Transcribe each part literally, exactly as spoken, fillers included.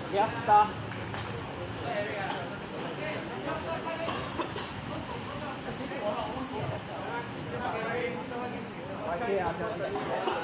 Fiesta. Okay, I'll tell you.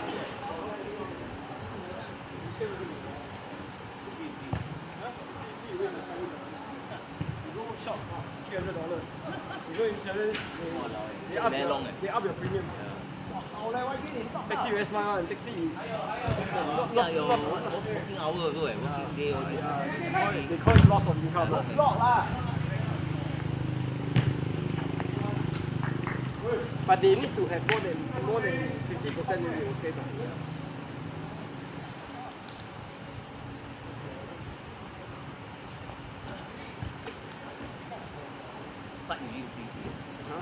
Shop, three hundred dollars. You go insurance, they, they up your, they up your premium. 好咧，喂，邊年十的士 very smart 啊，的士。 而家有working hour 都係 working day 嗰啲。 They call it loss of income. Lock 啦。But they need to have more than more than fifty percent in your case. 失語呢件事。嚇？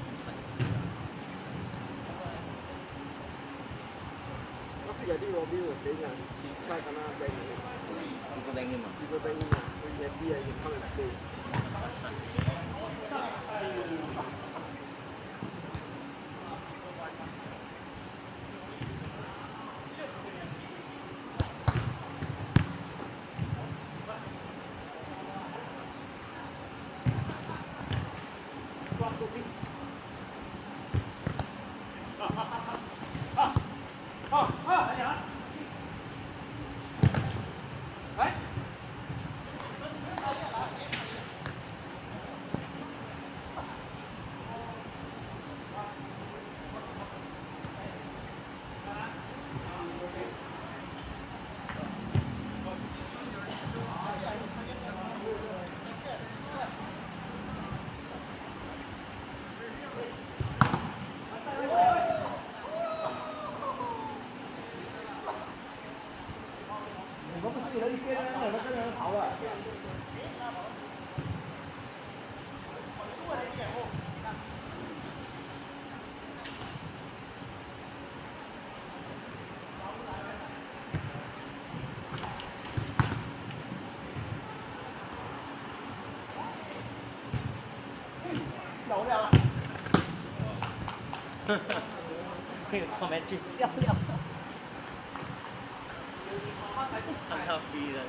有啲我邊會俾人切翻咁啦，靚嘢。 呢個靚嘅嘛？ 呢個靚嘅，佢嘢啲嘢要溝人哋。 可以后面去漂亮，看他逼的。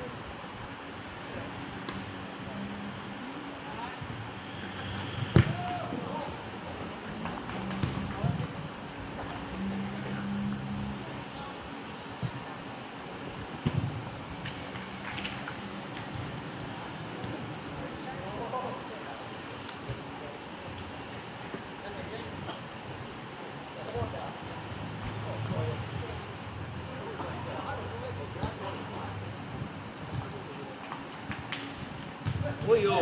哎呦！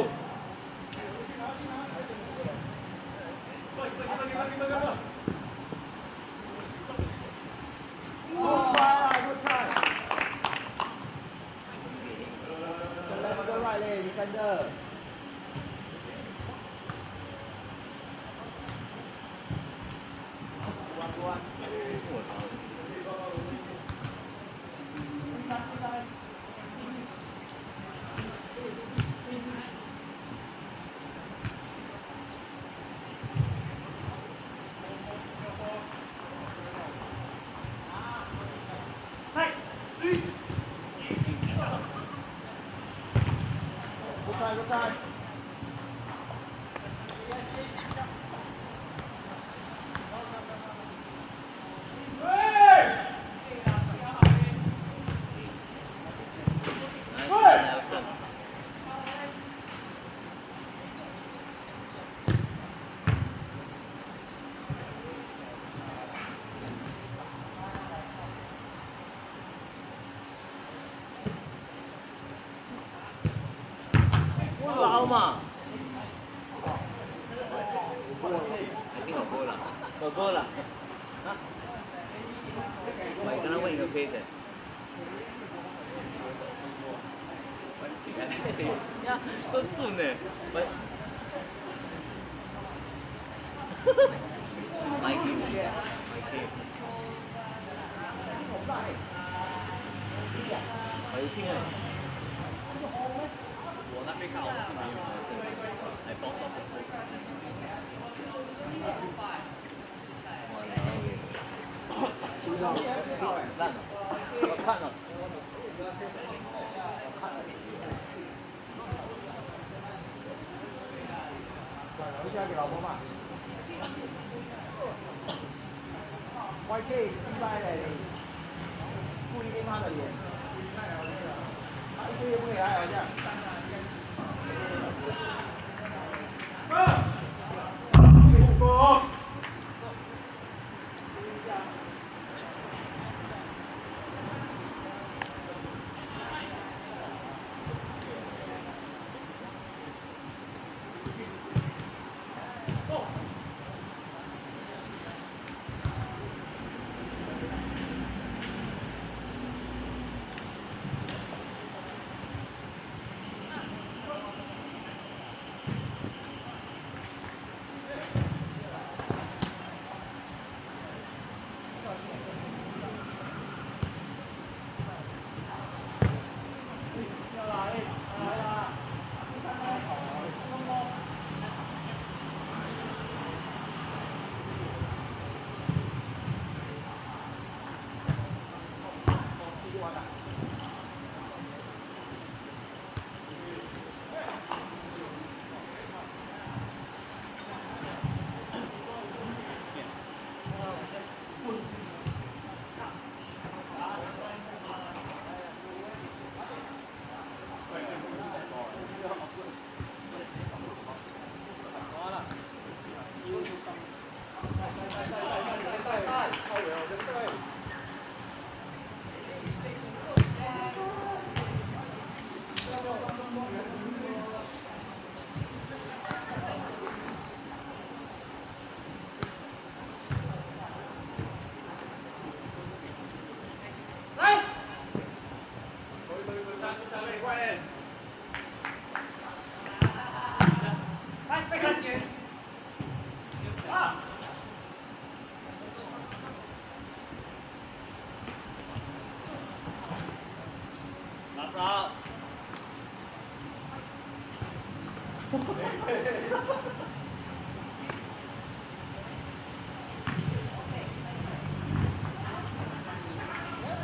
撈嘛？係邊個哥啦？哥哥啦？啊？唔係，剛剛問一個 case 呀，都準呢。My game, my game。我要聽啊！我那邊看我是沒有的，來幫手。哇，然後烂了，我看了。 留下给老婆嘛。Y K 击败了故意跟他的脸，他一个月不给他好像。Go！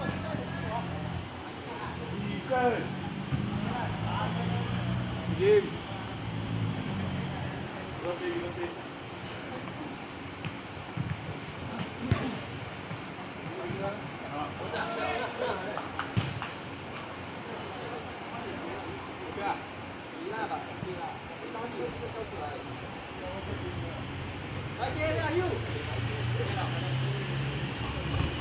Good. Game.